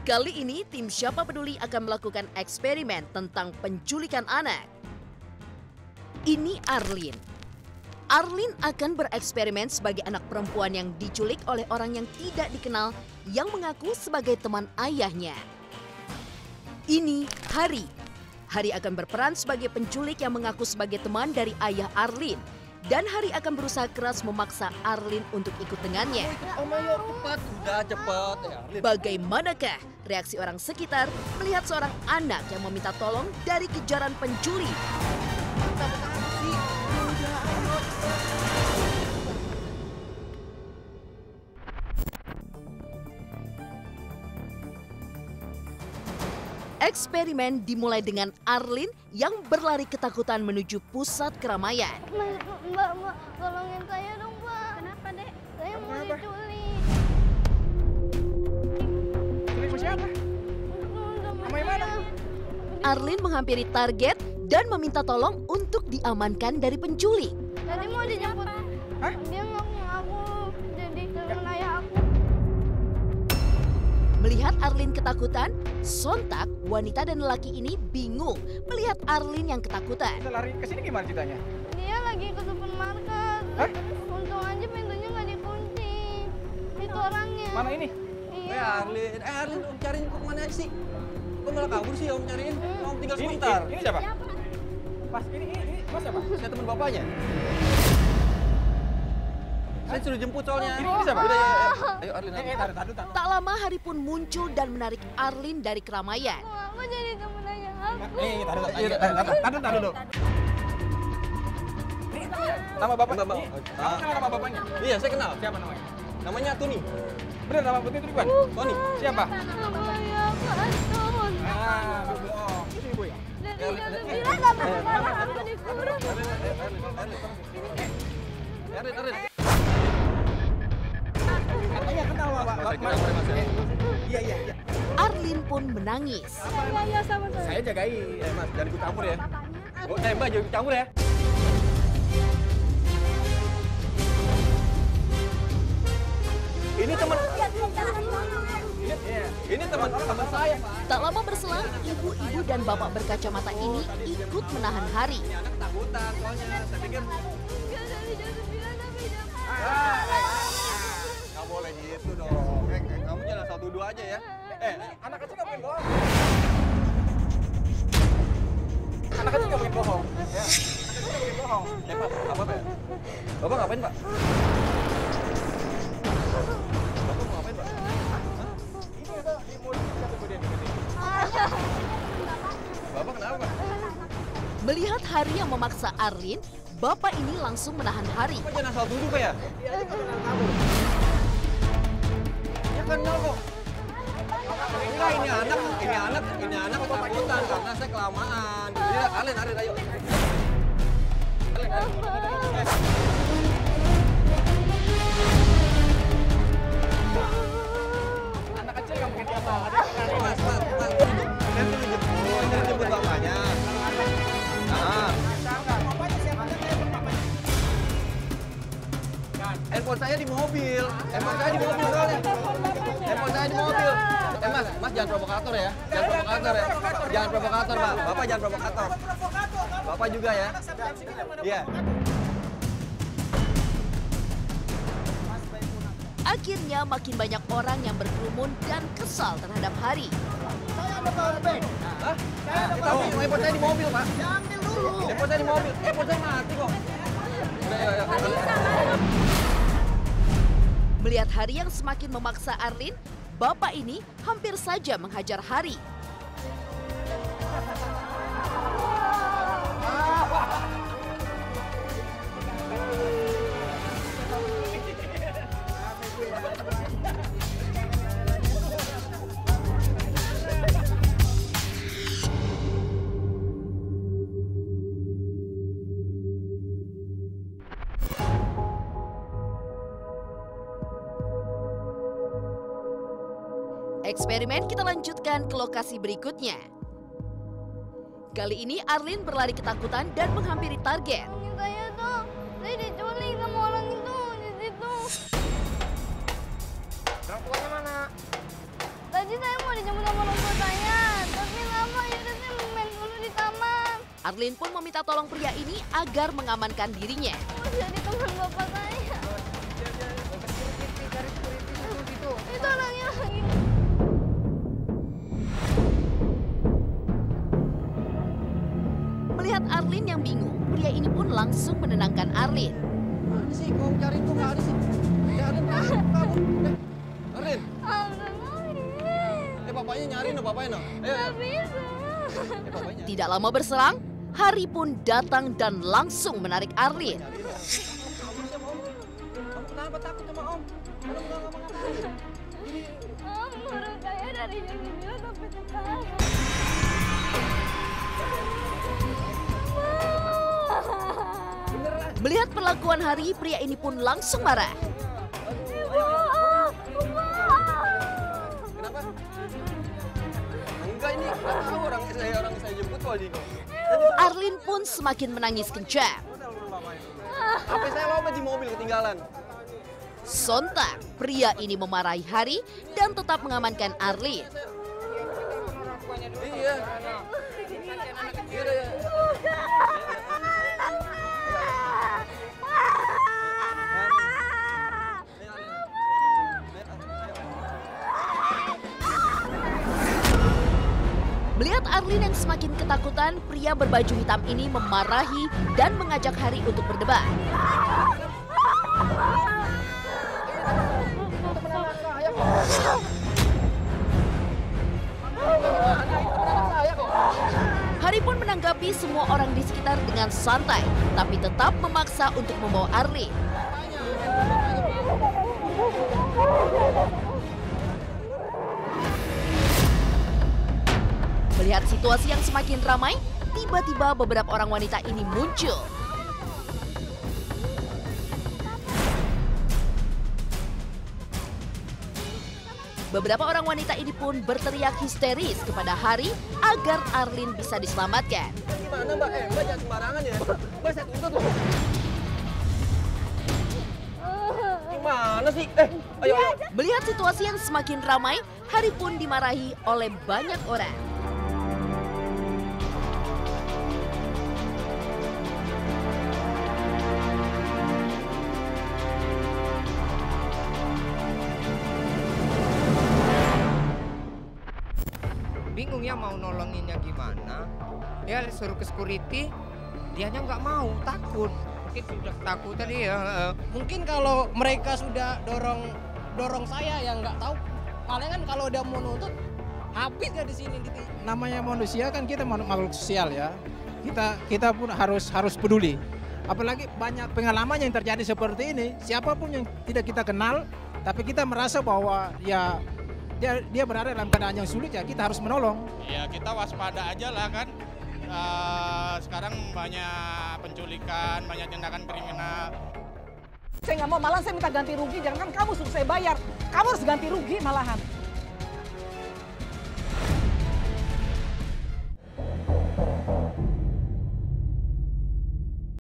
Kali ini tim Siapa Peduli akan melakukan eksperimen tentang penculikan anak. Ini Arlin. Arlin akan bereksperimen sebagai anak perempuan yang diculik oleh orang yang tidak dikenal yang mengaku sebagai teman ayahnya. Ini Hari. Hari akan berperan sebagai penculik yang mengaku sebagai teman dari ayah Arlin. Dan Hari akan berusaha keras memaksa Arlin untuk ikut dengannya. Oh ayo cepat, udah cepat ya Arlin. Bagaimanakah reaksi orang sekitar melihat seorang anak yang meminta tolong dari kejaran pencuri? Eksperimen dimulai dengan Arlin yang berlari ketakutan menuju pusat keramaian. Mbak, tolongin saya dong, Mbak. Kenapa, Dek? Saya mau diculik. Culik sama siapa? Sama yang mana? Arlin menghampiri target dan meminta tolong untuk diamankan dari penculik. Tadi mau dijemput. Hah? Dia ngaku jadi teman ayah aku. Melihat Arlin ketakutan, sontak wanita dan lelaki ini bingung melihat Arlin yang ketakutan. Kita lari ke sini gimana ceritanya? Dia lagi ke supermarket. Hah? Untung aja pintunya nggak dikunci. Itu orangnya. Mana ini? Iya. Arlin, Om cariin kok mana sih? Kok malah kabur sih Om cariin? Om tinggal sebentar. Ini siapa? Mas, ini Mas siapa? Saya teman bapaknya. Saya suruh jemput soalnya. Ini siapa? Udah, ya. Ayo Arlin. Taruh. Tak lama Hari pun muncul dan menarik Arlin dari keramaian. Aku jadi teman ayah aku. Taruh dulu. Ini nama bapak. Bapak. Kamu kenal nama bapaknya? Iya, saya kenal. Siapa namanya? Namanya Tuni. Bener nama bapaknya itu bukan? Tony. Siapa? Nama ayah aku Anton. Lu bohong. Itu ibu ya? Dari jam 9 sampai sekarang aku disuruh. Arlin. Katanya kenal Bapak. Iya. Arlin pun menangis. Iya sama saya. Saya jagain. Mas, jangan ikut campur ya. Bapaknya. Mbak, jangan ikut campur ya. Ini teman teman saya. Tak lama berselang, ibu-ibu dan bapak berkacamata ini ikut menahan Hari. Ini anak ketakutan soalnya. Saya pikir Enggak dari jam 9 sampai jam nggak boleh gitu dong. Kamu jangan asal duduk aja ya. anak kecil nggak boleh bohong. Anak kecil nggak boleh bohong. Ya. Anak kecil nggak boleh bohong. Pak, apa Pak? Bapak ngapain Pak? Bapak mau ngapain Pak? Ini ada di mulut kita kemudian ini. Bapak kenapa Pak? Melihat Hari yang memaksa Arlin, bapak ini langsung menahan Hari. Bapak jangan asal duduk Pak ya. Dia aja nggak kenal kamu. Ya kenal kok. Enggak, ini anak ketakutan karena saya kelamaan. Jadi Arlin ayo. Anak kecil nggak mungkin apa. Mas. Jangan jemput bapaknya. Nah, handphone saya di mobil. Soalnya. Handphone saya di mobil. Mas jangan provokator ya. Jangan provokator, Pak. Bapak jangan provokator. Bapak juga ya. Iya. Akhirnya makin banyak orang yang berkerumun dan kesal terhadap Hari. Saya ada powerbank. Hah? Tahu, handphone saya di mobil, Pak. Ambil dulu. Handphone saya di mobil. Handphone saya mati kok. Udah, ayo. Melihat Hari yang semakin memaksa Arlin, bapak ini hampir saja menghajar Hari. Eksperimen kita lanjutkan ke lokasi berikutnya. Kali ini Arlin berlari ketakutan dan menghampiri target. Tolongin saya dong. Saya diculik sama orang itu di situ. Orang tuanya mana? Tadi sih saya mau dijemput sama orang tua saya. Tapi lama ya udah saya main dulu di taman. Arlin pun meminta tolong pria ini agar mengamankan dirinya. Mau jadi teman bapak saya. Itu orangnya lagi. Melihat Arlin yang bingung, pria ini pun langsung menenangkan Arlin. Mana sih? Kau cari tuh nggak ada sih. Ya, Arlin, kamu. Arlin. Bapaknya nyari no, bapaknya no. Ayo. Nggak bisa. Bapaknya. Tidak lama berselang, Hari pun datang dan langsung menarik Arlin. Kamu kenapa takut sama Om? Kamu nggak ngapa-ngapain. Om, orang saya dari jam 9 sampai sekarang. Melihat perlakuan Hari, pria ini pun langsung marah. Kenapa? Enggak, ini nggak tahu orang saya jemput kok di. Arlin pun semakin menangis kencang. HP saya lama di mobil ketinggalan. Sontak, pria ini memarahi Hari dan tetap mengamankan Arlin. Iya. Iya. Melihat Arlin yang semakin ketakutan, pria berbaju hitam ini memarahi dan mengajak Hari untuk berdebat. Hari pun menanggapi semua orang di sekitar dengan santai, tapi tetap memaksa untuk membawa Arlin. Melihat situasi yang semakin ramai, tiba-tiba beberapa orang wanita ini muncul. Beberapa orang wanita ini pun berteriak histeris kepada Hari agar Arlin bisa diselamatkan. Gimana Mbak? Mbak jangan sembarangan ya. Mbak saya tuntut loh. Gimana sih? Ayo. Melihat situasi yang semakin ramai, Hari pun dimarahi oleh banyak orang. Bingung ya mau nolonginnya gimana. Ya suruh ke security, dianya nggak mau, takut. Mungkin sudah takut tadi ya. Mungkin kalau mereka sudah dorong saya yang nggak tahu, palingan kalau udah mau nuntut habis ya di sini gitu. Namanya manusia kan kita makhluk sosial ya. Kita pun harus peduli. Apalagi banyak pengalaman yang terjadi seperti ini. Siapapun yang tidak kita kenal, tapi kita merasa bahwa ya dia berada dalam keadaan yang sulit, ya kita harus menolong. Ya kita waspada aja lah kan. Sekarang banyak penculikan, banyak tindakan kriminal. Saya nggak mau, malah saya minta ganti rugi. Jangan kamu suruh saya bayar, kamu harus ganti rugi malahan.